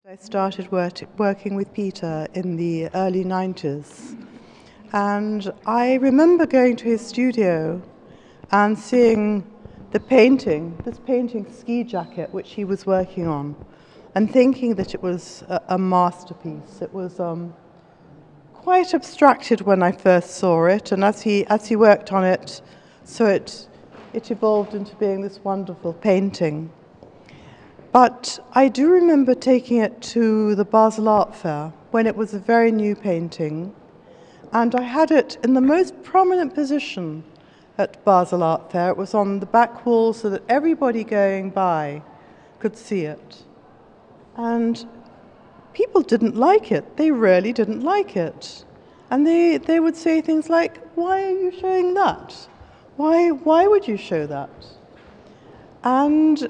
I started working with Peter in the early 90s, and I remember going to his studio and seeing this painting Ski Jacket, which he was working on, and thinking that it was a masterpiece. It was quite abstracted when I first saw it, and as he worked on it, so it evolved into being this wonderful painting. But I do remember taking it to the Basel Art Fair when it was a very new painting, and I had it in the most prominent position at Basel Art Fair. It was on the back wall so that everybody going by could see it. And people didn't like it. They really didn't like it. And they would say things like, "Why are you showing that? Why would you show that?" And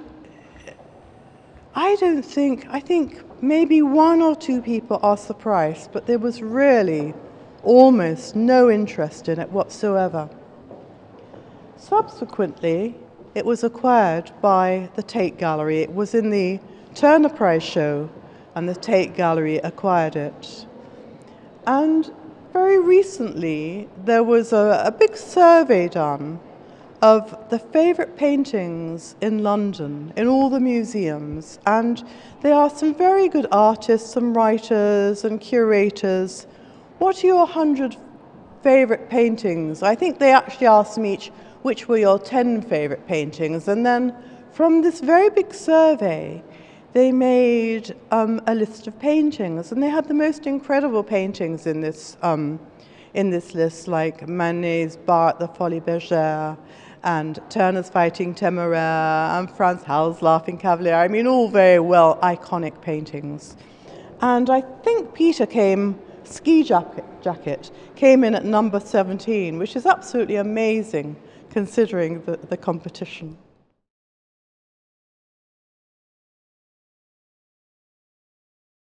I think maybe one or two people asked the price, but there was really almost no interest in it whatsoever. Subsequently, it was acquired by the Tate Gallery. It was in the Turner Prize show, and the Tate Gallery acquired it. And very recently, there was a big survey done of the favourite paintings in London, in all the museums, and there are some very good artists, some writers and curators. What are your 100 favourite paintings? I think they actually asked them each, which were your 10 favourite paintings, and then from this very big survey, they made a list of paintings, and they had the most incredible paintings in this list, like Manet's Bart, the Folies Bergère, and Turner's Fighting Téméraire, and Frans Hal's Laughing Cavalier. I mean, all very well iconic paintings. And I think Ski Jacket came in at number 17, which is absolutely amazing considering the competition.